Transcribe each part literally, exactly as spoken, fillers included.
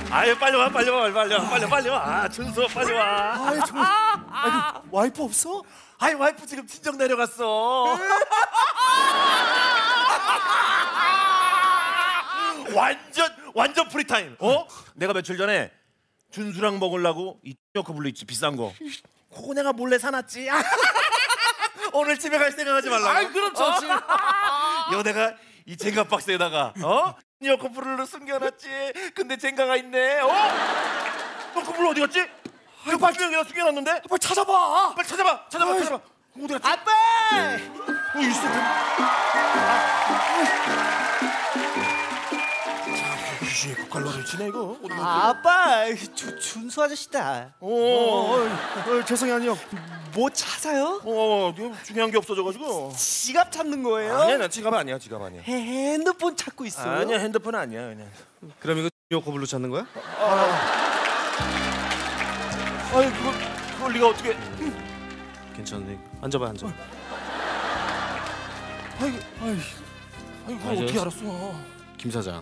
아유 빨리 와 빨리 와 빨리 와 빨리 와 빨리 와. 아 준수 빨리 와. 아유 정말. 아유 와이프 없어? 아이 와이프 지금 친정 내려갔어. 완전 완전 프리타임. 어? 내가 며칠 전에 준수랑 먹으려고 이 요커블루 있지 비싼 거. 그거 내가 몰래 사놨지. 오늘 집에 갈 생각하지 말라고. 아이 그럼 좋지. 요 내가 이 젠가 박스에다가 어? 요커블루를 숨겨놨지. 근데 젠가가 있네. 어? 요커블루 어디 갔지? 그 박스에다 숨겨놨는데. 빨리 찾아봐. 빨리 찾아봐. 찾아봐. 아이. 찾아봐. 어디 갔지? 아빠. 어 있을 텐데. 귀신이 고칼로를 치네 이거. 어디 갔지? 아빠, 주, 준수 아저씨다. 어, 어, 어, 죄송해요, 아니요. 뭐 찾아요? 어, 중요한 게 없어져가지고. 지갑 찾는 거예요? 아니야, 나 지갑 아니야, 지갑 아니야. 핸드폰 찾고 있어요? 아니야, 핸드폰 아니야, 그냥. 그럼 이거 요커블루 찾는 거야? 아니 그걸 그걸 네가 어떻게? 괜찮네. 앉아봐, 앉아. 아이, 아이, 아이, 그걸 아니, 어떻게 저- 알았어? 김 사장.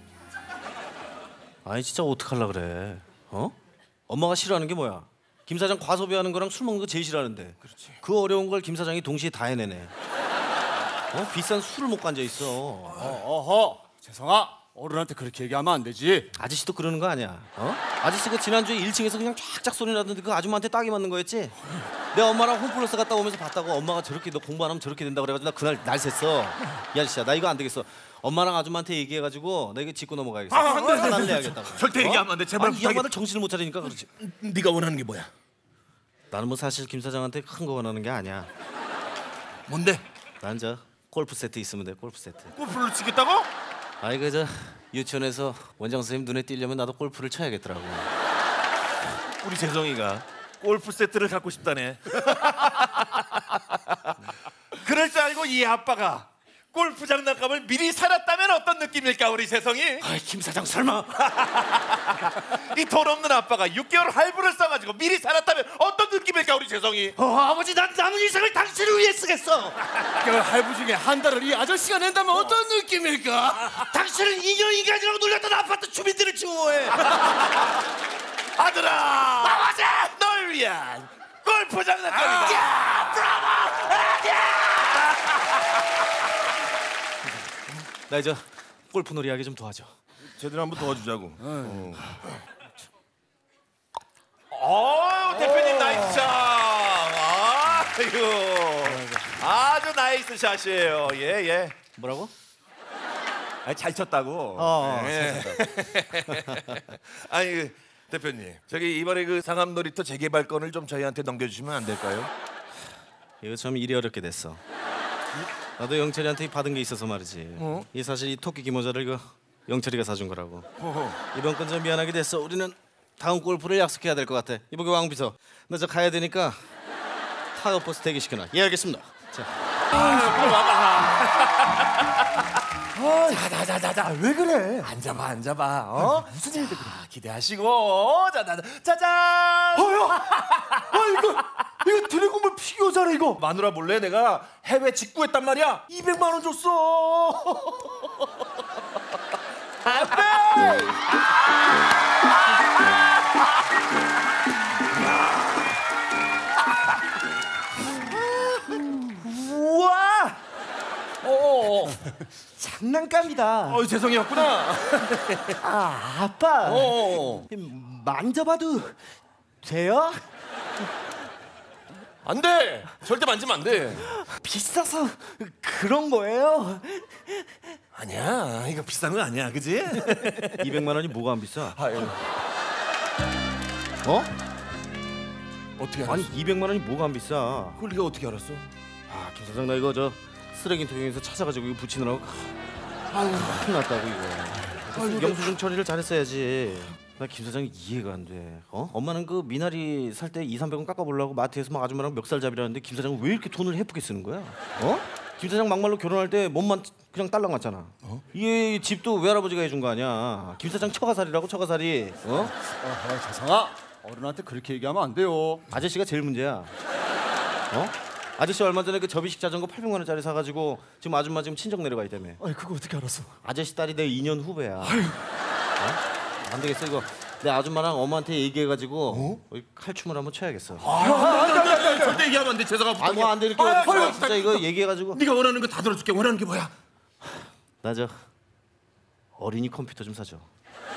아니 진짜 어떡하려 그래? 어? 엄마가 싫어하는 게 뭐야? 김 사장 과소비하는 거랑 술 먹는 거 제일 싫어하는데. 그렇지. 그 어려운 걸 김 사장이 동시에 다 해내네. 어? 비싼 술을 먹고 앉아 있어. 어, 어허, 재성아, 어른한테 그렇게 얘기하면 안 되지. 아저씨도 그러는 거 아니야? 어? 아저씨가 지난주에 일 층에서 그냥 쫙쫙 소리 나던데 그 아줌마한테 딱이 맞는 거였지? 내 엄마랑 홈플러스 갔다 오면서 봤다고. 엄마가 저렇게 너 공부 안 하면 저렇게 된다 그래가지고 나 그날 날 샜어. 이 아저씨야, 나 이거 안 되겠어. 엄마랑 아줌마한테 얘기해가지고 나 이거 짚고 넘어가야겠어. 아, 안 돼, 안 돼. 난 내야겠다고. 절대 얘기하면 안 돼, 제발 아니, 이 부탁해. 양반들 정신을 못 차리니까 그렇지. 네가 원하는 게 뭐야? 나는 뭐 사실 김 사장한테 큰 거 원하는 게 아니야. 뭔데? 난 저 골프 세트 있으면 돼. 골프 세트. 골프를 치겠다고? 아니 그저 유치원에서 원장 선생님 눈에 띄려면 나도 골프를 쳐야겠더라고. 우리 재성이가 골프 세트를 갖고 싶다네. 그럴 줄 알고 이 아빠가 골프 장난감을 미리 사놨다면 어떤 느낌일까 우리 재성이? 아이 김 사장 설마? 이 돈 없는 아빠가 육 개월 할부를 써가지고 미리 사놨다면 어떤 느낌일까 우리 재성이? 어 아버지 난 남은 인생을 당신을 위해 쓰겠어. 그 할부 중에 한 달을 이 아저씨가 낸다면 어. 떤 느낌일까? 당신은 인형 인간이라고 놀렸던 아파트 주민들을 증오해. 아들아, 아버지, 널 위한 골프 장난감이다. 야, 브라보! 나 이제 골프 놀이 하기 좀 도와줘. 제대로 한번 도와주자고. 어, 대표님 나이스 샷. 아이고, 아주 나이스 샷이에요. 예, 예. 뭐라고? 아니, 잘 쳤다고. 어, 예. 아니 그, 대표님, 저기 이번에 그 상암 놀이터 재개발권을 좀 저희한테 넘겨주시면 안 될까요? 이거 참 일이 어렵게 됐어. 나도 영철이한테 받은 게 있어서 말이지. 어? 이 사실 이 토끼 기모자를 그 영철이가 사준 거라고. 어허. 이번 건 좀 미안하게 됐어. 우리는 다음 골프를 약속해야 될 것 같아. 이보게 왕비서, 나 저 가야 되니까 타이어 버스 대기시켜놔. 예 알겠습니다. 자, 자자자자자. 왜 그래? 앉아봐, 앉아봐. 어? 무슨 일들 그래? 기대하시고. 자자, 짜잔. 어여, 아 이거 이거 드래곤볼 피규어잖아 이거. 마누라 몰래 내가 해외 직구했단 말이야. 이백만 원 줬어. 우와. 어, 장난감이다. 어, 재성이었구나. 아, 아빠. 어. 만져봐도 돼요? 안 돼. 절대 만지면 안 돼. 비싸서 그런 거예요? 아니야. 이거 비싼 거 아니야. 그지? 이백만 원이 뭐가 안 비싸? 아유. 어? 어떻게 알았어? 아니 이백만 원이 뭐가 안 비싸? 그걸 네가 어떻게 알았어? 아, 김 사장 나 이거 저 쓰레기 통에서 찾아가지고 이거 붙이느라고 아유 큰일 났다고 이거. 영수증 처리를 잘했어야지. 나 김 사장이 이해가 안 돼. 어? 엄마는 그 미나리 살 때 이삼백 원 깎아보려고 마트에서 막 아줌마랑 멱살 잡이라는데 김 사장은 왜 이렇게 돈을 헤프게 쓰는 거야? 어? 김 사장 막말로 결혼할 때 몸만 그냥 딸랑 맞잖아. 어? 이 집도 외할아버지가 해준 거 아니야. 김 사장 처가살이라고 처가살이. 어? 어, 재성아, 어른한테 그렇게 얘기하면 안 돼요. 아저씨가 제일 문제야. 어? 아저씨 얼마 전에 그 접이식 자전거 팔백만 원짜리 사가지고 지금 아줌마 지금 친정 내려가 있다며. 아니 그거 어떻게 알았어? 아저씨 딸이 내 이 년 후배야. 어? 안 되겠어 이거. 내 아줌마랑 엄마한테 얘기해가지고 어? 칼춤을 한번 춰야겠어. 아, 절대 얘기하면 안 돼. 재성아 부탁해. 아뭐 안 돼 이렇게 아, 어떡해. 아, 진짜 아, 이거 얘기해가지고. 네가 원하는 거 다 들어줄게. 원하는 게 뭐야? 나 저 어린이 컴퓨터 좀 사줘.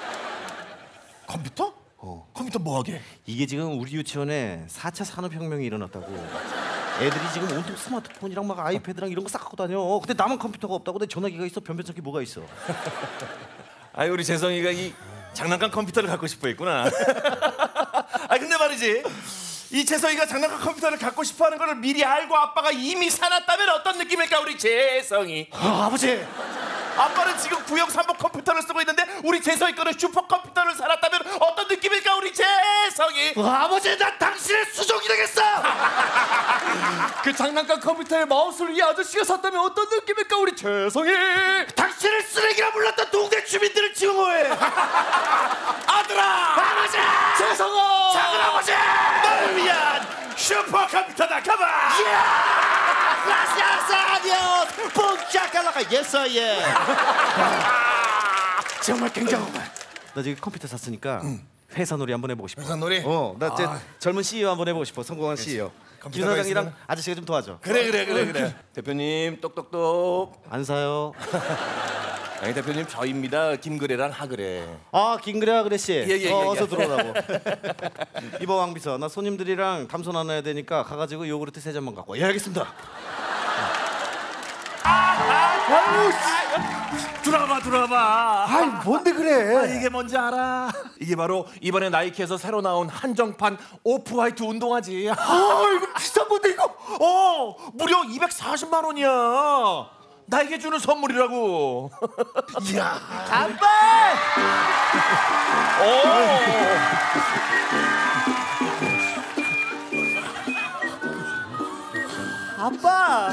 컴퓨터? 어. 컴퓨터 뭐 하게? 이게 지금 우리 유치원에 사 차 산업혁명이 일어났다고. 애들이 지금 온통 스마트폰이랑 막 아이패드랑 이런 거 싹 갖고 다녀. 근데 나만 컴퓨터가 없다고. 내 전화기가 있어. 변변찮게 뭐가 있어. 아이 우리 재성이가 이 장난감 컴퓨터를 갖고 싶어 했구나. 아 근데 말이지. 이 재성이가 장난감 컴퓨터를 갖고 싶어하는 거를 미리 알고 아빠가 이미 사놨다면 어떤 느낌일까 우리 재성이? 아, 아버지. 아빠는 지금 구형 삼복 컴퓨터를 쓰고 있는데 우리 재성이 거는 슈퍼 컴퓨터를 살았다면 어떤 느낌일까 우리 재성이? 아, 아버지 나 당신의 수족이 되겠어. 그 장난감 컴퓨터의 마우스를 이 아저씨가 샀다면 어떤 느낌일까 우리 재성이? 당신을 쓰레기라 불렀던 동네 주민들을 증오해. 아들아! 아버지. 재성아! 작은 아버지. 너를 위한 슈퍼 컴퓨터다 가봐! Gracias a Dios. 뽕짜깔라가 예서예. 정말 굉장하구만. 나 지금 컴퓨터 샀으니까 회사 놀이 한번 해보고 싶어. 회사 놀이? 어, 나 이제 아. 젊은 씨이오 한번 해보고 싶어. 성공한 씨이오. 김 컴퓨터가 사장이랑 있으면- 아저씨가 좀 도와줘. 그래 그래 그래 그래. 대표님 똑똑똑. 안 사요. 아니 대표님 저입니다. 김그래랑 하그래. 아, 김그래 그래 씨. 예, 예, 예, 어, 어서 예. 들어오라고. 이봐 왕비서, 나 손님들이랑 담소 나눠야 되니까 가가지고 요구르트 세 잔만 갖고 와. 예, 알겠습니다. 들어와봐 들어와봐. 아이 뭔데 그래? 아, 이게 뭔지 알아? 이게 바로 이번에 나이키에서 새로 나온 한정판 오프화이트 운동화지. 아 이거 비싼 건데 이거. 어 무려 이백사십만 원이야. 나에게 주는 선물이라고. 이야. 아빠! 아빠!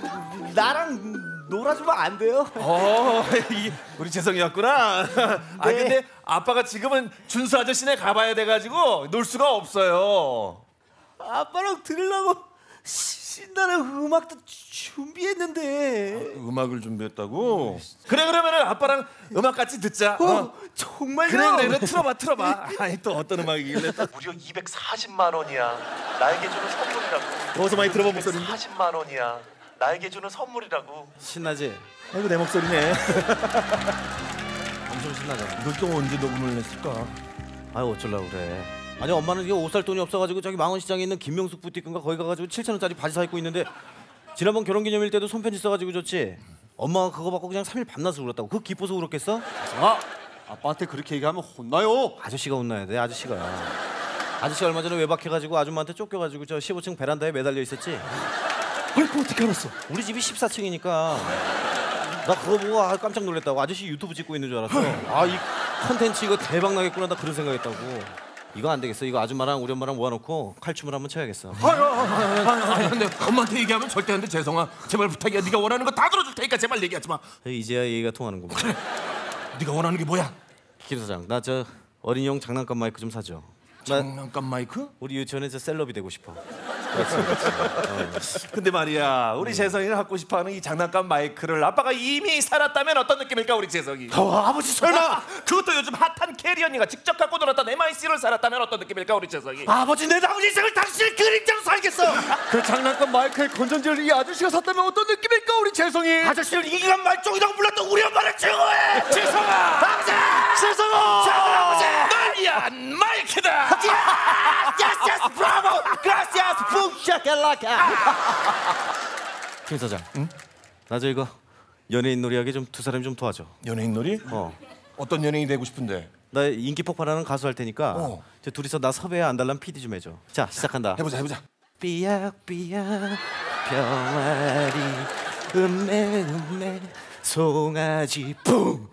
나랑 놀아주면 안 돼요? 어, 이, 우리 재성이었구나. 아 근데 아빠가 지금은 준수 아저씨네 가봐야 돼가지고 놀 수가 없어요. 아빠랑 들으려고 신나는 음악도 준비했는데. 음악을 준비했다고? 그래 그러면은 아빠랑 음악 같이 듣자. 어. 정말요? 그래 그래 그래 틀어봐 틀어봐. 아니 또 어떤 음악이길래 또. 무려 이백사십만 원이야. 나에게 주는 선물이라고. 어디서 많이 들어본 목소리? 사십만 원이야. 나에게 주는 선물이라고. 신나지? 아이고 내 목소리네. 엄청 신나잖아. 너 또 언제 녹음을 냈을까? 아유 어쩌려고 그래. 아니 엄마는 이거 옷 살 돈이 없어가지고 저기 망원시장에 있는 김명숙 부티크인가 거기 가가지고 칠천 원짜리 바지 사 입고 있는데 지난번 결혼기념일 때도 손편지 써가지고 줬지. 엄마가 그거 받고 그냥 삼 일 밤낮을 울었다고. 그거 기뻐서 울었겠어? 아 아빠한테 그렇게 얘기하면 혼나요. 아저씨가 혼나야 돼. 아저씨가. 아저씨 얼마 전에 외박해가지고 아줌마한테 쫓겨가지고 저 십오 층 베란다에 매달려 있었지. 아니 그거 어떻게 알았어? 우리 집이 십사 층이니까 나 그거 보고 아, 깜짝 놀랐다고. 아저씨 유튜브 찍고 있는 줄 알았어. 아 이 컨텐츠 이거 대박 나겠구나. 나 그런 생각했다고. 이거 안 되겠어. 이거 아줌마랑 우리 엄마랑 모아놓고 칼춤을 한번 쳐야겠어. 아유, 아유, 아유, 아유, 근데 엄마한테 얘기하면 절대 안 돼. 재성아, 제발 부탁이야. 네가 원하는 거 다 들어줄 테니까 제발 얘기하지 마. 이제야 얘기가 통하는구만. 네가 원하는 게 뭐야? 김 사장, 나 저 어린이용 장난감 마이크 좀 사줘. 나 장난감 마이크? 우리 유치원에 저 셀럽이 되고 싶어. 근데 말이야, 우리 재성이가 갖고 싶어하는 이 장난감 마이크를 아빠가 이미 살았다면 어떤 느낌일까, 우리 재성이? 어, 아버지 설마 그것도 요즘 핫한 캐리 언니가 직접 갖고 놀았던 엠아이씨를 살았다면 어떤 느낌일까, 우리 재성이? 아버지 내 남은 인생을 당신의 그림자로 살겠어. 그 장난감 마이크의 건전지를 이 아저씨가 샀다면 어떤 느낌일까 우리 재성이? 아저씨를 이기간 말종이라고 불렀던 우리 엄마를 증오해. 재성아! 아버지! 재성아! 작은 아버지! 널 위한 마이크다! Yes, yes, bravo! Gracias, punk샤칼라카. 김 사장, 응? 나 저 이거 연예인 놀이하게 좀 두 사람 좀 도와줘. 연예인 놀이? 어, 어떤 연예인이 되고 싶은데? 나 인기 폭발하는 가수 할 테니까 어. 저 둘이서 나 섭외 안 달란 피디 좀 해줘. 자, 시작한다. 해보자, 해보자. 삐약삐약 병아리 음메 음메 송아지 뿡.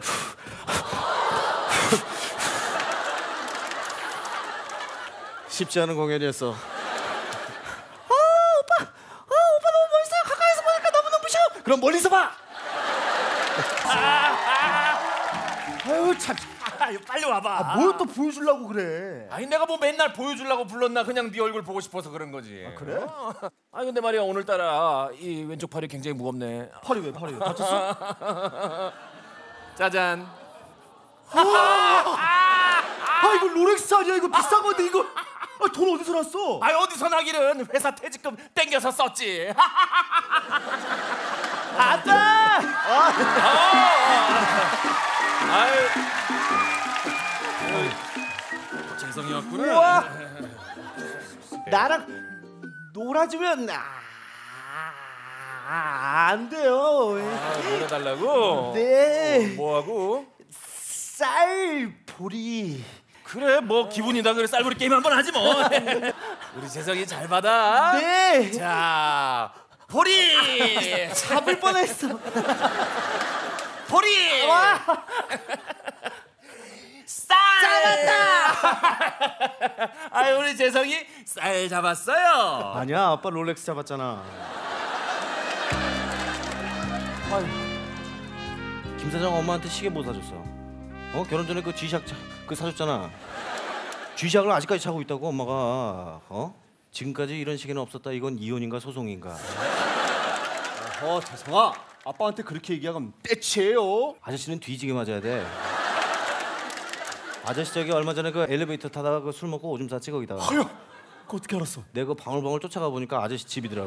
쉽지 않은 공연이었어. 아 오빠, 아 오빠 너무 멋있어요. 가까이서 보니까 너무 눈부셔. 그럼 멀리서 봐. 아유 참. 아유, 빨리 와봐. 뭘 또 보여주려고 그래? 아니 내가 뭐 맨날 보여주려고 불렀나 그냥 네 얼굴 보고 싶어서 그런 거지. 아 그래? 아니 근데 말이야 오늘따라 이 왼쪽 팔이 굉장히 무겁네. 팔이 왜 팔이 왜 다쳤어? 짜잔. 아 이거 롤렉스 아니야? 이거 비싼 건데 이거. 아, 돈 어디서 났어? 아 어디서 나기는 회사 퇴직금 땡겨서 썼지. 아빠! 아유, 재성이 왔구나. 우와! 나랑 놀아주면 아, 안 돼요. 아, 놀아달라고? 네. 뭐하고? 쌀보리. 그래 뭐 기분이다 그래 쌀부리 게임 한번 하지 뭐. 우리 재성이 잘 받아. 네. 자 보리. 잡을 뻔했어. 보리. 와. 쌀. 잡았다. 아유 우리 재성이 쌀 잡았어요. 아니야, 아빠 롤렉스 잡았잖아. 아유, 김 사장 엄마한테 시계 못 사줬어. 어 결혼 전에 그 G샥 그 사줬잖아. G샥을 아직까지 차고 있다고 엄마가. 어 지금까지 이런 시계는 없었다. 이건 이혼인가 소송인가. 어 재성아, 아빠한테 그렇게 얘기하면 떼치예요. 아저씨는 뒤지게 맞아야 돼. 아저씨 저기 얼마 전에 그 엘리베이터 타다가 그 술 먹고 오줌 쌌지 거기다가. 아유, 그거 어떻게 알았어? 내가 그 방울방울 쫓아가 보니까 아저씨 집이더라고.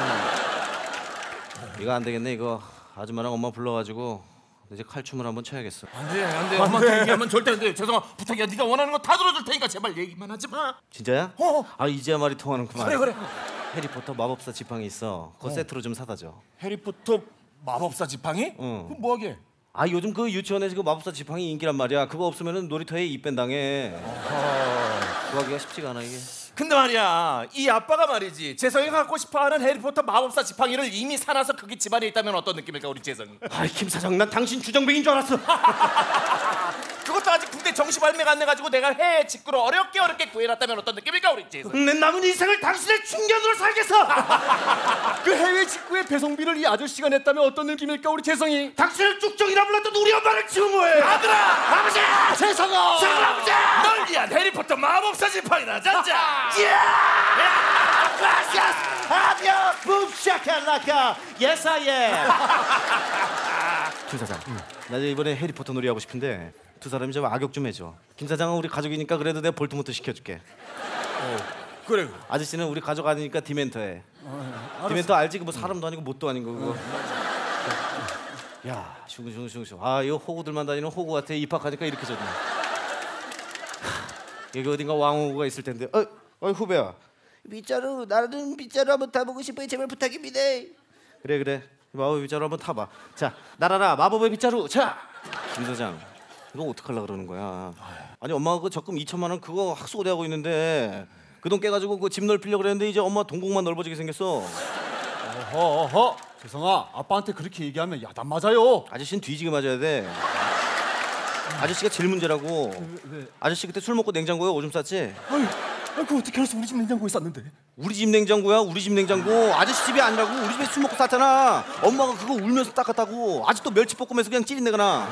이거 안 되겠네. 이거 아줌마랑 엄마 불러가지고 이제 칼춤을 한번 쳐야겠어. 안돼 안돼 엄마한테 얘기하면 절대 안돼. 재성아 부탁이야. 네가 원하는 거 다 들어줄 테니까 제발 얘기만 하지 마. 진짜야? 어. 아 이제야 말이 통하는구만. 그래 그래. 해리포터 마법사 지팡이 있어. 그거 어. 세트로 좀 사다 줘. 해리포터 마법사 지팡이? 응. 그럼 뭐하게? 아 요즘 그 유치원에서 그 마법사 지팡이 인기란 말이야. 그거 없으면은 놀이터에 입밴 당해. 구하기가 쉽지가 않아 이게. 근데 말이야 이 아빠가 말이지 재성이가 갖고 싶어하는 해리포터 마법사 지팡이를 이미 사놔서 그게 집안에 있다면 어떤 느낌일까 우리 재성이? 아이 김 사장 난 당신 주정뱅인 줄 알았어. 그것도 아직 군대 정시 발매가 안 돼가지고 내가 해외 직구로 어렵게 어렵게 구해놨다면 어떤 느낌일까 우리 재성? 내 남은 인생을 당신의 충견으로 살겠어. 그 해외 직구의 배송비를 이 아저씨가 냈다면 어떤 느낌일까 우리 재성이? 당신을 쭉정이라 불렀던 우리 엄마를 지운 거예요. 아들아! 아버지! 재성아! 재성 아버지! 널 위한 해리포터 마법사 지팡이다 잔자! Gracias! Adiós! Boom shakalaka! Yes I am! 김 사장, 응. 나 이제 이번에 해리포터 놀이 하고 싶은데 두 사람이 좀 악역 좀 해줘. 김 사장은 우리 가족이니까 그래도 내가 볼트모트 시켜줄게. 어, 그래 그래. 아저씨는 우리 가족 아니니까 디멘터 해. 어, 디멘터 알지? 그뭐 사람도 아니고 뭣도 아닌 거 그거. 야, 슝슝슝슝. 아, 이거 호구들만 다니는 호구 같아. 입학하니까 이렇게 졌네. 여기 어딘가 왕호구가 있을 텐데. 어, 어 후배야. 빗자루 나는 빗자루 한번 타보고 싶어요. 제발 부탁입니다. 그래 그래. 마법의 빗자루 한번 타봐. 자, 날아라 마법의 빗자루. 자, 김 사장. 이거 어떡하려고 그러는 거야? 아니 엄마가 그 적금 이천만 원 그거 학수고대 하고 있는데 그 돈 깨가지고 그 집 넓히려고 그랬는데 이제 엄마 동공만 넓어지게 생겼어. 어허 어허. 재성아, 아빠한테 그렇게 얘기하면 야단 맞아요. 아저씨는 뒤지게 맞아야 돼. 아저씨가 제일 문제라고. 왜, 왜? 아저씨 그때 술 먹고 냉장고에 오줌 쌌지? 아유, 아유, 그거 어떻게 알았어? 우리 집 냉장고에 쌌는데. 우리 집 냉장고야. 우리 집 냉장고. 아저씨 집이 아니라고. 우리 집에 술 먹고 쌌잖아. 엄마가 그거 울면서 닦았다고. 아직도 멸치볶음에서 그냥 찌린내가 나.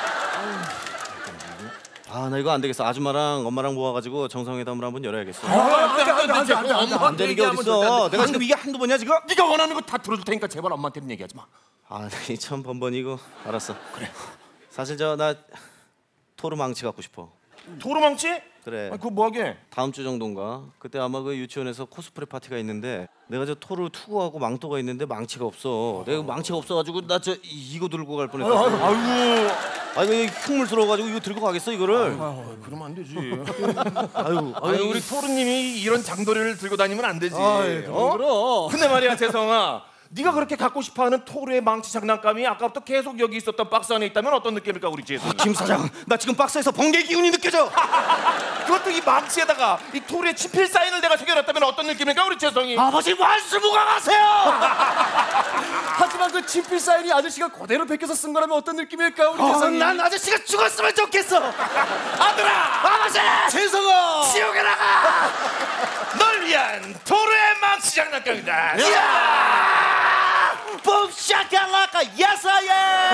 아, 나 이거 안 되겠어. 아줌마랑 엄마랑 모아가지고 정상회담을 한번 열어야겠어. 안돼 안돼 안돼 안돼 안 되는 게 어딨어. 내가 지금 이게 한두 번이야 지금? 네가 원하는 거 다 들어줄 테니까 제발 엄마한테는 얘기하지 마. 아, 참 번번이고. 알았어. 그래. 사실 저 나 토르 망치 갖고 싶어. 도루망치? 그래. 아, 그거 뭐하게? 다음 주 정도인가? 그때 아마 그 유치원에서 코스프레 파티가 있는데 내가 저 토르 투구하고 망토가 있는데 망치가 없어. 내가 망치가 없어가지고 나 저 이거 들고 갈 뻔했어. 아이고 아 이거 흉물스러워가지고 이거 들고 가겠어 이거를? 아유, 그러면 안 되지. 아유, 아유 우리 토르님이 이런 장도리를 들고 다니면 안 되지. 아이, 어? 그럼. 근데 말이야 재성아, 네가 그렇게 갖고 싶어하는 토르의 망치 장난감이 아까부터 계속 여기 있었던 박스 안에 있다면 어떤 느낌일까 우리 재성이? 김 사장, 나 지금 박스에서 번개 기운이 느껴져. 그것도 이 망치에다가 이 토르의 친필 사인을 내가 새겨놨다면 어떤 느낌일까 우리 재성이? 아버지 완수무강하세요. 하지만 그 친필 사인이 아저씨가 그대로 베껴서 쓴 거라면 어떤 느낌일까 우리 어, 재성이? 난 아저씨가 죽었으면 좋겠어. 아들아! 아버지, 재성아! 지옥에 나가! 널 위한 토르의 망치 장난감이다. 이야! 붐 샤칼라카 예사예.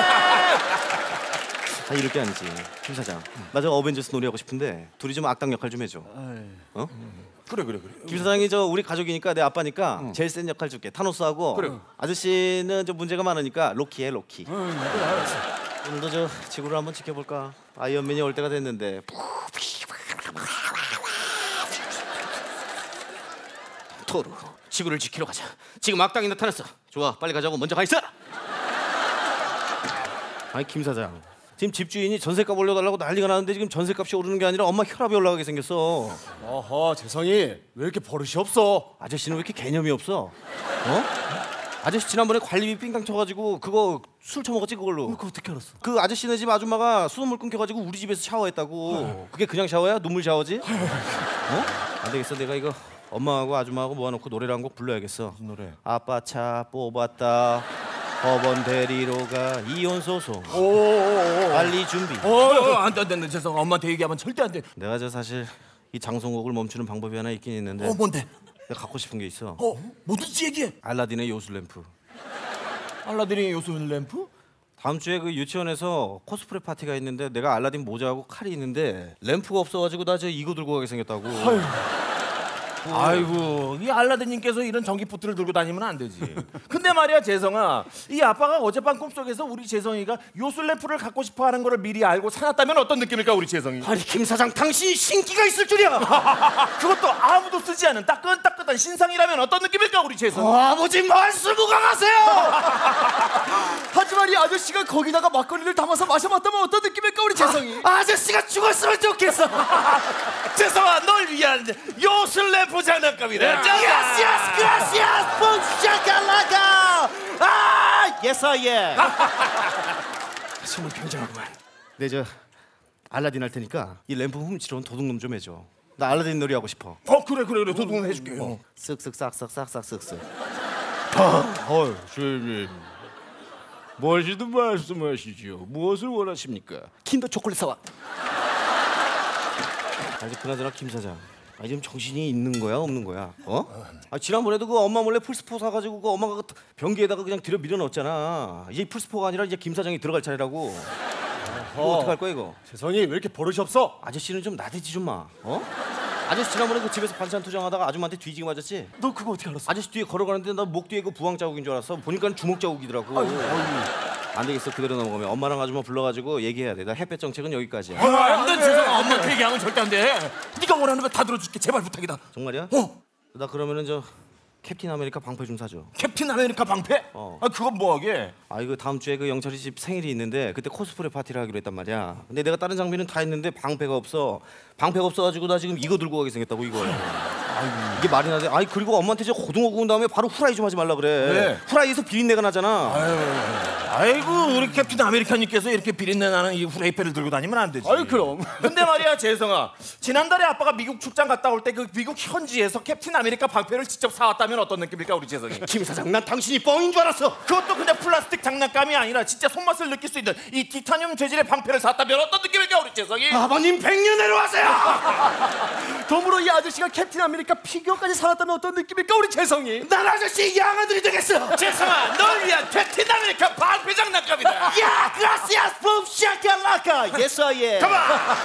아 이럴 게 아니지 김 사장. 나 저 어벤져스 놀이 하고 싶은데 둘이 좀 악당 역할 좀 해줘. 어? 그래 그래 그래. 김 사장이 저 우리 가족이니까 내 아빠니까 응. 제일 센 역할 줄게. 타노스하고. 그래. 아저씨는 좀 문제가 많으니까 로키 해 로키. 응, 그래 알았어. 좀 더 저 지구를 한번 지켜볼까? 아이언맨이 올 때가 됐는데. 토르, 지구를 지키러 가자. 지금 악당이 나타났어. 좋아, 빨리 가자고. 먼저 가 있어. 아니 김 사장, 지금 집주인이 전셋값 올려달라고 난리가 나는데 지금 전셋값이 오르는 게 아니라 엄마 혈압이 올라가게 생겼어. 어허, 재성이 왜 이렇게 버릇이 없어? 아저씨는 왜 이렇게 개념이 없어? 어? 아저씨 지난번에 관리비 삥땅 쳐가지고 그거 술 처먹었지 그걸로. 그거 어떻게 알았어? 그 아저씨네 집 아줌마가 수돗물 끊겨가지고 우리 집에서 샤워했다고. 그게 그냥 샤워야? 눈물 샤워지? 어? 안 되겠어, 내가 이거 엄마하고 아줌마하고 모아놓고 노래를 한 곡 불러야겠어. 무슨 노래? 아빠 차 뽑았다. 법원 데리러 가. 이혼 소송. 오오오오. 빨리 준비. 어, 안돼 안돼 안돼. 재성 엄마한테 얘기하면 절대 안 돼. 내가 저 사실 이 장송곡을 멈추는 방법이 하나 있긴 있는데. 어, 뭔데? 내가 갖고 싶은 게 있어. 어, 뭐든지 얘기해. 알라딘의 요술램프. 알라딘의 요술 램프? 다음 주에 그 유치원에서 코스프레 파티가 있는데 내가 알라딘 모자하고 칼이 있는데 램프가 없어가지고 나 저 이거 들고 가게 생겼다고. 아유. 아이고 이 알라딘님께서 이런 전기포트를 들고 다니면 안 되지. 근데 말이야 재성아, 이 아빠가 어젯밤 꿈속에서 우리 재성이가 요술램프를 갖고 싶어하는 거를 미리 알고 사놨다면 어떤 느낌일까 우리 재성이? 아니 김 사장, 당신이 신기가 있을 줄이야. 그것도 아무도 쓰지 않은 따끈따끈한 신상이라면 어떤 느낌일까 우리 재성? 어, 아버지 말씀 무강하세요. 하지만 이 아저씨가 거기다가 막걸리를 담아서 마셔봤다면 어떤 느낌일까 우리 재성이? 아, 아저씨가 죽었으면 좋겠어. 재성아, 널 위한 요술램프 장난감이다. Yes, yes, gracias, boom, shakalaka. 아, yes, yeah. 정말 굉장하구만. 네, 저 알라딘 할 테니까 이 램프 훔치러 온 도둑놈 좀 해줘. 나 알라딘 놀이 하고 싶어. 어 그래 그래 그래 도둑은 해줄게요. 쓱쓱 싹싹 싹싹 쓱쓱. 어휴, 주인님. 무엇이든 말씀하시죠. 무엇을 원하십니까? 킨더 초콜릿 사와. 아니 그나저나 김 사장, 아 지금 정신이 있는 거야 없는 거야? 어? 아 지난번에도 그 엄마 몰래 풀스포 사가지고 그 엄마가 그 변기에다가 그냥 들여 밀어 넣었잖아. 이제 풀스포가 아니라 이제 김 사장이 들어갈 차례라고. 이거 어떡 할 거야 이거? 재성이 왜 이렇게 버릇이 없어? 아저씨는 좀 나대지 좀 마. 어? 아저씨 지난번에 그 집에서 반찬 투정하다가 아줌마한테 뒤지게 맞았지? 너 그거 어떻게 알았어? 아저씨 뒤에 걸어가는데 나 목 뒤에 그 부항 자국인 줄 알았어. 보니까 주먹 자국이더라고. 아이고, 아이고. 안 되겠어, 그대로 넘어가면 엄마랑 아줌마 불러가지고 얘기해야 돼. 나 햇볕 정책은 여기까지야. 안돼 재성아, 엄마한테 얘기하면 절대 안 돼. 네가 원하는 거 다 들어줄게. 제발 부탁이다. 정말이야? 어? 나 그러면은 저 캡틴 아메리카 방패 좀 사줘. 캡틴 아메리카 방패? 어. 아 그건 뭐하게? 아 이거 다음 주에 그 영철이 집 생일이 있는데 그때 코스프레 파티를 하기로 했단 말이야. 근데 내가 다른 장비는 다 했는데 방패가 없어. 방패가 없어가지고 나 지금 이거 들고 가게 생겼다고 이거. 아이고. 이게 말이나 돼? 아니 그리고 엄마한테 저 고등어 구운 다음에 바로 후라이 좀 하지 말라 그래. 왜? 후라이에서 비린내가 나잖아. 아이고 우리 캡틴 아메리카님께서 이렇게 비린내 나는 이 후라이팬을 들고 다니면 안 되지. 아유 그럼. 근데 말이야 재성아, 지난달에 아빠가 미국 출장 갔다 올 때 그 미국 현지에서 캡틴 아메리카 방패를 직접 사왔다면 어떤 느낌일까 우리 재성이? 김 사장, 난 당신이 뻥인 줄 알았어. 그것도 그냥 플라스틱 장난감이 아니라 진짜 손맛을 느낄 수 있는 이 티타늄 재질의 방패를 샀다면 어떤 느낌일까 우리 재성이? 아버님 백년 내려와세요. 덤으로 이 아저씨가 캡틴 아메리카 피규어까지 사왔다면 어떤 느낌일까 우리 재성이? 난 아저씨 양아들이 되겠어. 재성아, 널 위한 캡틴 아메리카 방패 장난감이다. 야, gracias, boom, shakalaka. Yes, yeah. 가만.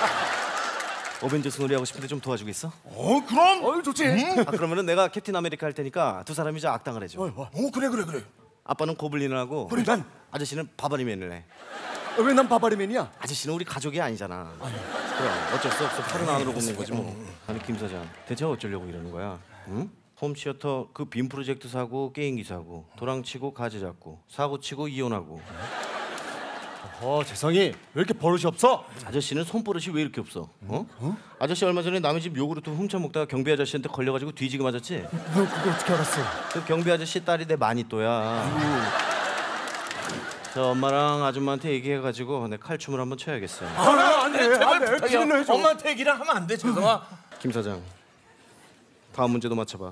어벤져스 놀이 하고 싶은데 좀 도와주겠어? 어 그럼. 어유 좋지. 아 그러면은 내가 캡틴 아메리카 할 테니까 두 사람이 저 악당을 해줘. 어 그래 그래 그래. 아빠는 고블린을 하고 그래 난. 아저씨는 바바리맨을 해. 왜 난 바바리맨이야? 아저씨는 우리 가족이 아니잖아. 그럼 어쩔 수 없어. 팔은 안으로 굽는 거지 뭐. 아니 김 사장, 대체 어쩌려고 이러는 거야? 응? 홈시어터 그 빔 프로젝트 사고 게임기 사고 도랑치고 가지 잡고 사고치고 이혼하고. 어 재성이 왜 이렇게 버릇이 없어? 아저씨는 손버릇이 왜 이렇게 없어? 어? 아저씨 얼마 전에 남의 집 요구르트 훔쳐 먹다가 경비 아저씨한테 걸려가지고 뒤지게 맞았지? 너 그거 어떻게 알았어? 그 경비 아저씨 딸이 내 마니또야. 저 엄마랑 아줌마한테 얘기해가지고 내 칼춤을 한번 춰야겠어. 아, 안 돼. 제발 안 돼. 부탁이야. 기분을 해줘. 엄마한테 얘기를 하면 안 돼, 재성아. 김 사장, 다음 문제도 맞춰봐.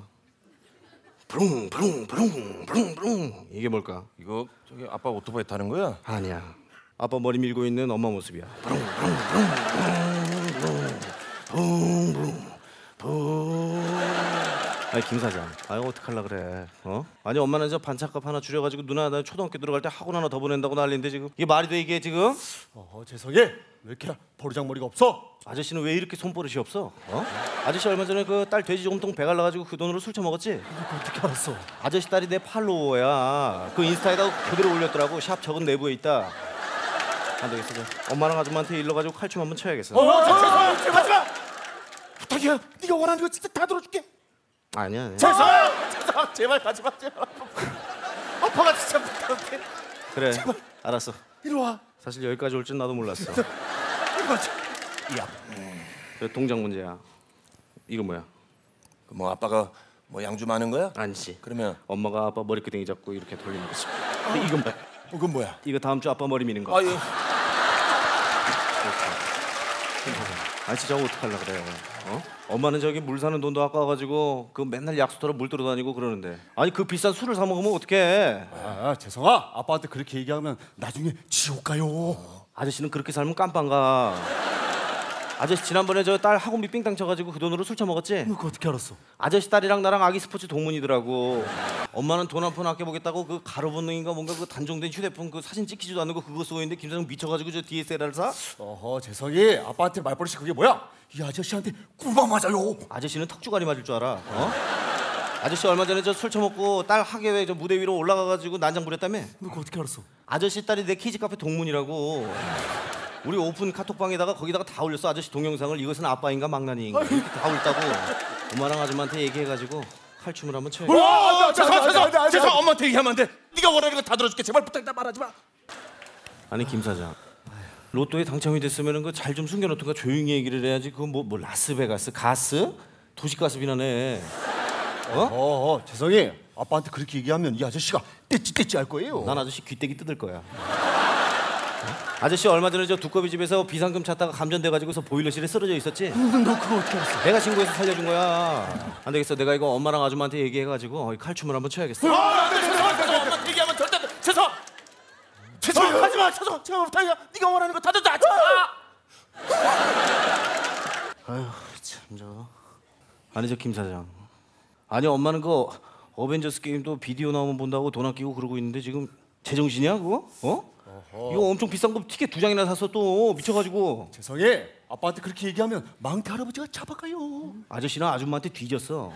브룽 브룽 브룽 브룽 브룽. 이게 뭘까? 이거 저기 아빠 오토바이 타는 거야? 아니야. 아빠 머리 밀고 있는 엄마 모습이야. 브룽 브룽 브룽 브룽 브룽 브룽. 아니 김 사장, 아니 어떡하려 그래? 어? 아니 엄마는 저 반찬값 하나 줄여가지고 누나 나 초등학교 들어갈 때 학원 하나 더 보낸다고 난리인데 지금 이게 말이 돼 이게 지금? 어 재성이 왜 이렇게 버르장머리가 없어? 아저씨는 왜 이렇게 손버릇이 없어? 어? 아저씨 얼마 전에 그 딸 돼지 저금통 배갈라가지고 그 돈으로 술 처먹었지? 그거 어떻게 알았어? 아저씨 딸이 내 팔로워야. 그 인스타에다 그대로 올렸더라고. 샵 적은 내부에 있다. 안 되겠어. 저. 엄마랑 아줌마한테 일러가지고 칼춤 한번 쳐야겠어. 어, 저, 제발, 하지 마. 부탁이야. 네가 원하는 거 진짜 다 들어줄게. 아니야. 아니야. 죄송, 죄송, 제발 가지 마, 제발. 아빠가 진짜 부탁해. 그래. 알았어. 이리 와. 사실 여기까지 올 줄 나도 몰랐어. 이리 와. 야, 그래, 동작 문제야. 이거 뭐야? 뭐 아빠가 뭐 양주 많은 거야? 아니지. 그러면 엄마가 아빠 머리끄댕이 잡고 이렇게 돌리는 거지. 근데 이건 뭐야? 이건 뭐야? 이거 다음 주 아빠 머리 미는 거. 아, 예. 아니 진짜 어떡하려고 그래. 어? 엄마는 저기 물 사는 돈도 아까워가지고 그 맨날 약수터로 물 들어 다니고 그러는데 아니 그 비싼 술을 사 먹으면 어떡해. 아, 재성아, 아빠한테 그렇게 얘기하면 나중에 지옥 가요. 아저씨는 그렇게 살면 깜빵 가. 아저씨 지난번에 저 딸 학원비 삥땅 쳐가지고 그 돈으로 술 처먹었지? 그거 어떻게 알았어? 아저씨 딸이랑 나랑 아기 스포츠 동문이더라고. 엄마는 돈 한 푼 아껴보겠다고 그 가로본능인가 뭔가 그 단종된 휴대폰 그 사진 찍히지도 않는 거 그거 쓰고 있는데 김사장 미쳐가지고 저 디에스엘알을 사? 어허, 재성이 아빠한테 말버릇이 그게 뭐야? 이 아저씨한테 꿀밤 맞아요. 아저씨는 턱주가리 맞을 줄 알아. 어? 아저씨 얼마 전에 저 술 처먹고 딸 하계회 저 무대 위로 올라가가지고 난장 부렸다며? 너 그거 어떻게 알았어? 아저씨 딸이 내 키즈 카페 동문이라고. 우리 오픈 카톡방에다가 거기다가 다 올렸어. 아저씨 동영상을. 이것은 아빠인가 망나니인가 이렇게 다 올렸다고. 엄마랑 아줌마한테 얘기해가지고 칼춤을 한번 쳐야 돼. 와, 죄송, 죄송, 죄송. 엄마한테 얘기하면 안 돼. 네가 원하는 거 다 들어줄게. 제발 부탁이다 말하지 마. 아니 김 사장, 로또에 당첨이 됐으면은 그 잘 좀 숨겨놓던가 조용히 얘기를 해야지. 그거 뭐, 뭐 라스베가스 가스 도시가스비나 내. 어? 어허, 재성이 아빠한테 그렇게 얘기하면 이 아저씨가 떼찌 떼찌 할 거예요. 난 아저씨 귀때기 뜯을 거야. 아저씨 얼마 전에 저 두꺼비 집에서 비상금 찾다가 감전돼가지고서 보일러실에 쓰러져 있었지? 너 그거 어떻게 알았어? 내가 신고해서 살려준 거야. 안 되겠어. 내가 이거 엄마랑 아줌마한테 얘기해가지고 이 칼춤을 한번 쳐야겠어. 아, 네, 죄송, 죄송. 엄마한테 얘기하면 절대 안 돼. 죄송. 죄송. 하지 마. 죄송. 제발 부탁이야. 네가 원하는 거 다 들어줘. 하지 마. 아휴 참 저. 아니 저 김 사장. 아니 엄마는 그 어벤져스 게임도 비디오 나오면 본다고 돈 아끼고 그러고 있는데 지금 제정신이야 그거? 어? 어허. 이거 엄청 비싼 거 티켓 두 장이나 샀어 또 미쳐가지고. 재성이 아빠한테 그렇게 얘기하면 망태 할아버지가 잡아가요. 아저씨랑 아줌마한테 뒤졌어.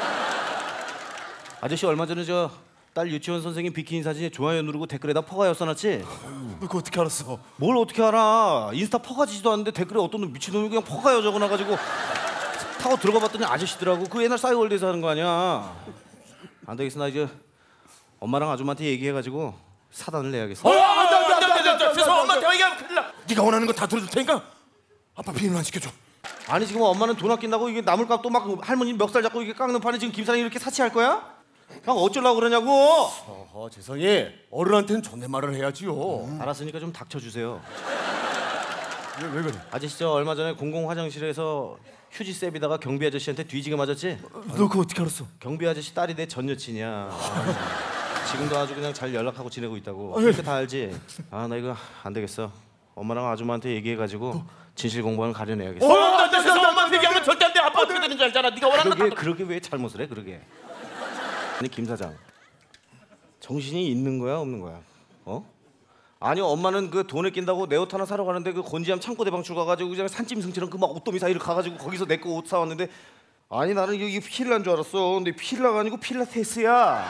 아저씨 얼마 전에 저 딸 유치원 선생님 비키니 사진에 좋아요 누르고 댓글에다 퍼가요 써놨지? 너 그거 어떻게 알았어? 뭘 어떻게 알아? 인스타 퍼가지지도 않는데 댓글에 어떤 놈 미친놈이 그냥 퍼가요 적어놔가지고 타고 들어가 봤더니 아저씨더라고. 그 옛날 싸이월드에서 하는 거 아니야. 안 되겠어. 나 이제 엄마랑 아줌마한테 얘기해가지고 사단을 내야겠어. 어, 안 돼, 안 돼, 안 돼, 안 돼. 죄송. 엄마한테 얘기하면 큰일 나. 네가 원하는 거 다 들어줄 테니까 아빠 비밀만 지켜줘. 아니 지금 엄마는 돈 아낀다고 이게 나물값도 막 할머니 멱살 잡고 이렇게 깎는 판에 지금 김사장이 이렇게 사치할 거야? 형 어쩌려고 그러냐고. 어허, 재성이 어른한테는 존댓말을 해야지요. 음. 알았으니까 좀 닥쳐주세요. 왜, 왜 그래? 아저씨 저 얼마 전에 공공 화장실에서 휴지 셉이다가 경비 아저씨한테 뒤지게 맞았지? 너 그거 어떻게 알았어? 경비 아저씨 딸이 내 전 여친이야. 지금도 아주 그냥 잘 연락하고 지내고 있다고. 그렇게 다 알지? 아 나 이거 안 되겠어. 엄마랑 아줌마한테 얘기해가지고 진실 공방을 가려내야겠어. 어, 안 돼, 죄송. 엄마한테 얘기하면 절대 안 돼. 아빠 어떻게 되는 줄 알잖아. 네가 원하는 거 다 그러게 들어줘. 그러게 왜 잘못을 해 그러게. 아니 김 사장 정신이 있는 거야 없는 거야? 어? 아니 엄마는 그 돈을 낀다고 내 옷 하나 사러 가는데 그 곤지암 창고 대방출 가가지고 그냥 산짐승처럼 그 막 옷도미 사이를 가가지고 거기서 내 거 옷 사왔는데 아니 나는 이게 필라인 줄 알았어. 근데 필라가 아니고 필라테스야.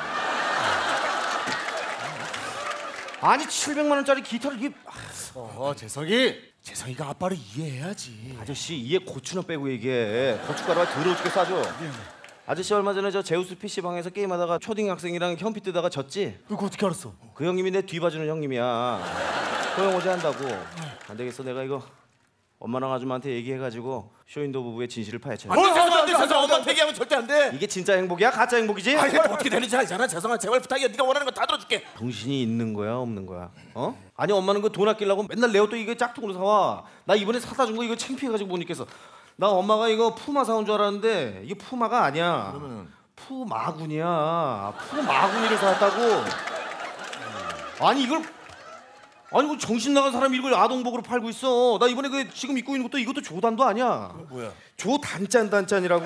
아니 칠백만 원짜리 기타를 이게 어허, 재성이 재성이가 아빠를 이해해야지. 아저씨 이에 고추나 빼고 얘기해. 고춧가루가 더러워 죽게 싸줘. 아저씨 얼마 전에 저 제우스 피시방에서 게임하다가 초딩 학생이랑 현피 뜨다가 졌지? 너 그거 어떻게 알았어? 그 형님이 내 뒤봐주는 형님이야. 소영 오지 한다고. 안 되겠어. 내가 이거 엄마랑 아줌마한테 얘기해가지고 쇼윈도 부부의 진실을 파헤쳐야 돼. 안 돼, 죄송. 안 돼, 죄송. 엄마한테 얘기하면 절대 안 돼. 이게 진짜 행복이야? 가짜 행복이지? 아니, 어떻게 되는지 알잖아. 죄송한. 제발 부탁이야. 네가 원하는 거 다 들어줄게. 정신이 있는 거야 없는 거야? 어? 아니 엄마는 그 돈 아끼려고 맨날 내 옷도 이거 짝퉁으로 사와. 나 이번에 사다 준 거 이거 창피해가지고 못 입겠어. 나 엄마가 이거 푸마 사온 줄 알았는데 이게 푸마가 아니야. 그러면은 푸마군이야. 푸마군이를 사왔다고. 아니 이걸 아니 그 정신 나간 사람이 이걸 아동복으로 팔고 있어. 나 이번에 그 지금 입고 있는 것도 이것도 조단도 아니야. 뭐야? 조단짠단짠이라고.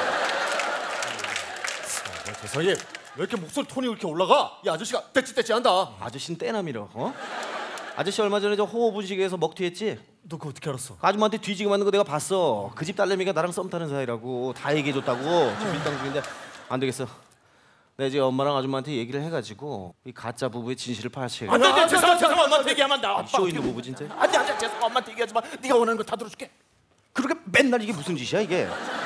어, 재성이 왜 이렇게 목소리 톤이 이렇게 올라가? 이 아저씨가 떼찌 떼찌 한다. 아저씨는 떼나밀어. 어? 아저씨 얼마 전에 저 호흡분식에서 먹튀했지? 너 그거 어떻게 알았어? 아줌마한테 뒤지게 맞는 거 내가 봤어. 그 집 딸내미가 나랑 썸 타는 사이라고 다 얘기해줬다고. 지금 밀당 중인데 안 되겠어. 내 이제 엄마랑 아줌마한테 얘기를 해가지고 이 가짜 부부의 진실을 파헤쳐. 안돼 안돼 죄송합니다 죄송합니다 엄마한테 얘기하면 나 쇼 있는 부부 진짜. 안돼 안돼 죄송합니다 엄마한테 얘기하지 마 네가 원하는 거 다 들어줄게 그렇게 맨날 이게 무슨 짓이야 이게?